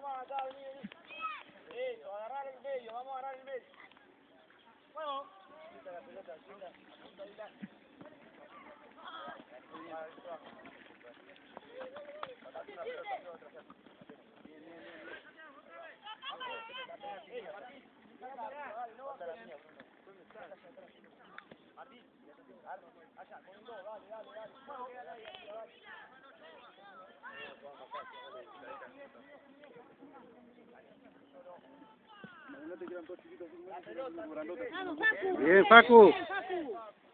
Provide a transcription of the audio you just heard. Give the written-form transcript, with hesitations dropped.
más acá, vení. Eso, agarrar el medio, vamos a agarrar el medio. Bueno. Quita la pelota, quita. Martín, allá, con el 2, dale. Bien, Facu.